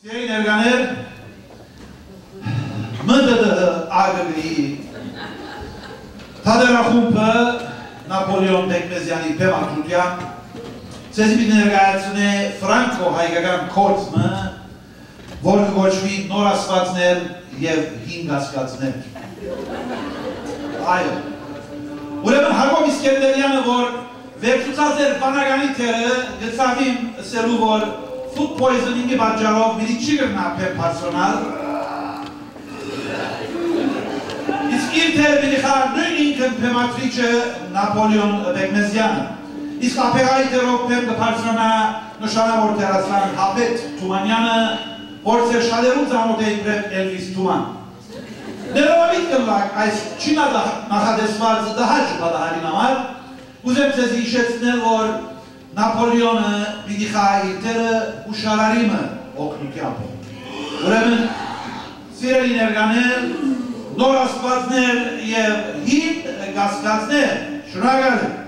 Սիրելի ներկաներ, ՄԴԴ ԱԳԳ-ի թատերախումբը Նապոլեոն Բեկմեզյանի բեմադրությամբ ցեզի մի ներկայացնե ֆրանկո-հայկական գործը, որ կոչվի նոր Asdvadzner և հին Gasgadzner։ Այո։ Ուրեմն Հակոբ Իսկենդերյանը, որ վերջուցած էր բանականի թերը, գծավիմ սելու, որ food poisoning-ի պատճառով մի չի կրնա պերսոնալ, իսկ իր թերը մի խա նույն ինքն պեմատրիչը Նապոլեոն Բեկմեզյանը, իսկ ապեղայի թերով պեմ կպարսոնա նշանավոր թերասան Հապետ Թումանյանը, որ ծեր շադերուն ծանոտ է իբրև Էլվիս Թուման։ Ներողամիտ կլակ այս չի նախադեսված դահաճ պատահարին համար, ուզեմ ձեզ հիշեցնել, որ Նապոլեոնը պիտի խա իր թերը ուշարարիմը օգնությամբ։ Ուրեմն, սիրելի ներկաներ, նոր Asdvadzner և հին Gasgadzner, շնորհակալ եմ։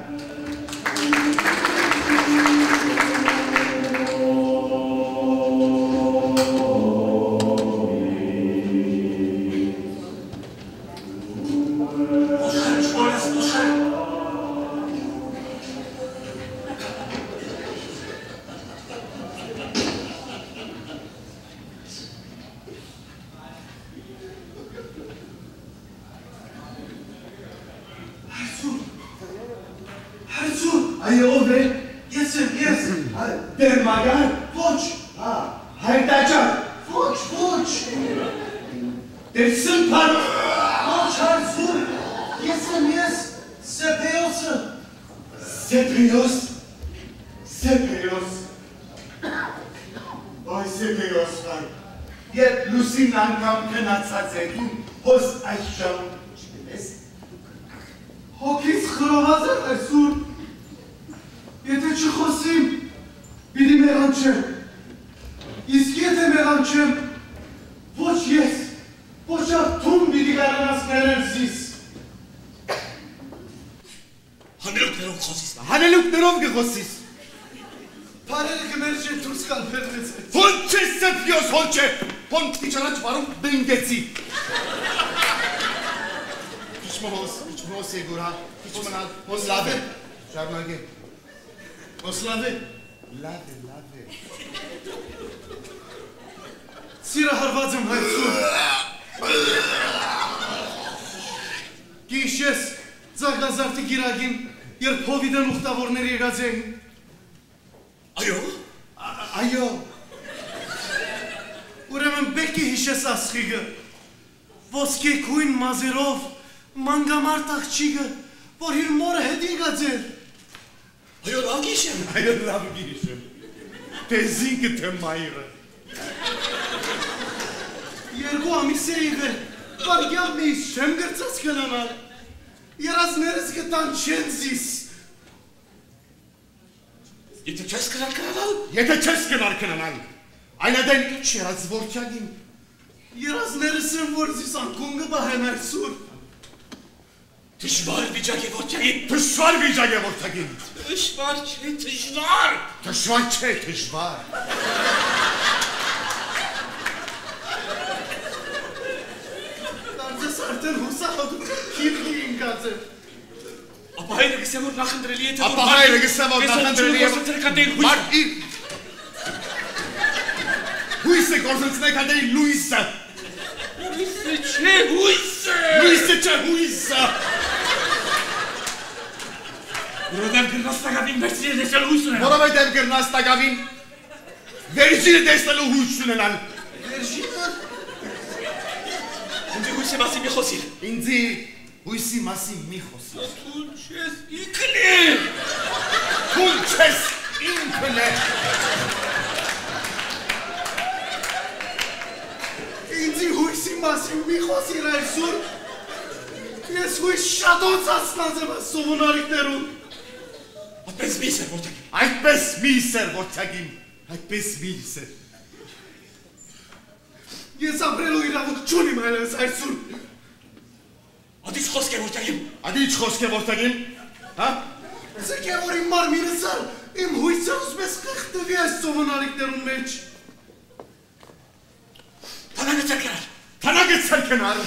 geçer kenarı.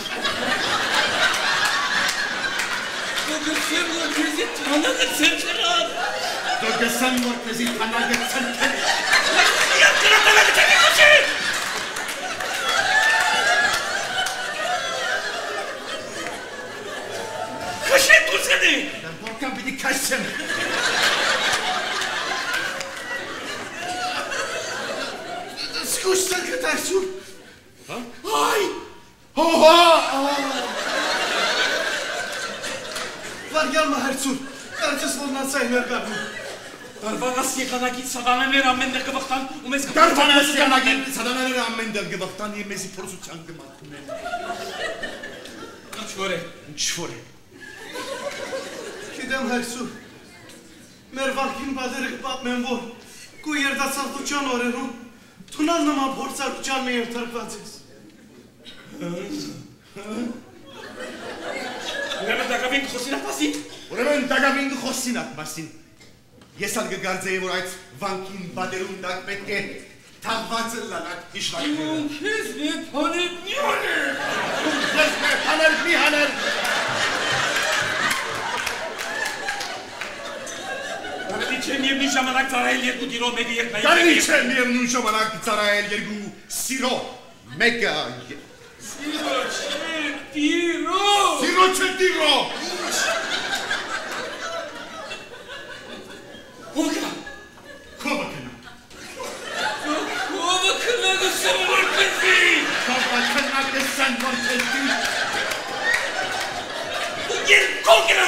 Dögesen merkezi tana geçer kenarı. Dögesen merkezi tana geçer kenarı. Yaptırın tana geçer kenarı. Kaşet dur seni. Ben korkan bir kaçsın. Скучно кататься. Ай! Oha! Var gelme Hersul. Karıcıs bulunan sayılır kabul. Darvanas yıkana git sadana ver ammen der gebaktan. Darvanas yıkana git sadana ver ammen der gebaktan. Yemezi porusu çangım attım. Çfore. Gidem Hersul. Mervakin badırık batmen vor. Ku yerda saltuçan orenu. Tunanlama borçlar uçanma yertar batız. Uremen dagaving xosinat basin. Uremen dagaving xosinat basin. Yesalgı gardzeye vorayt vankin baderundak betke tavvatırlanak işlaytları. Kesme paner mihaner. Kesme paner mihaner. Garniçem yevni şamanak zarayel yergu diro megi yekmeyi. Garniçem yevni şamanak zarayel yergu siro mega. Siroçetiro! Kovakına! Kovakına! Kovakına kızım merkezi! Kovakına kızım merkezi! Gel kovakına!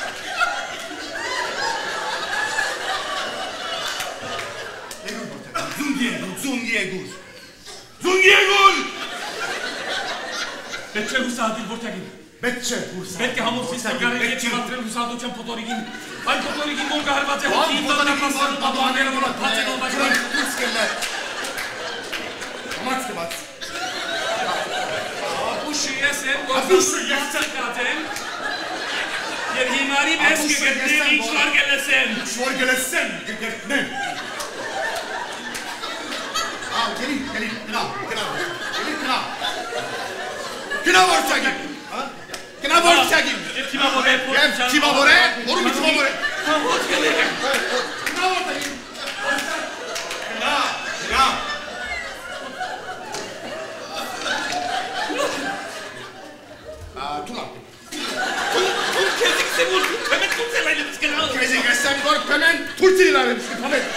Zungiegur! Zungiegur! Betçe Husadil Vortagin. Betçe Husadil. Betke hamur sistemgare yetki matren Husadu çam Potorigin. Ay Potorigin Volga Harvatze Hoki Dana Pasar Padoanera Vola Patsen Olbacılar. Kuskender. Amatske bat. Bu şiye sen Gozdan katen. Yerhimari beski gettin içvar gelesen. İçvar gelesen. Gettin. Gelin. Kina Vortagin! Kina Vortagin! Kima Vore! Kima Vore! Oru mu Kima Vore? Hoş geldin! Kina Vortagin! Kina! Tuna! Kezik se vur! Hemen tut sen ayrı biskelen al! Kezik sen vur! Hemen tut sen ayrı biskelen!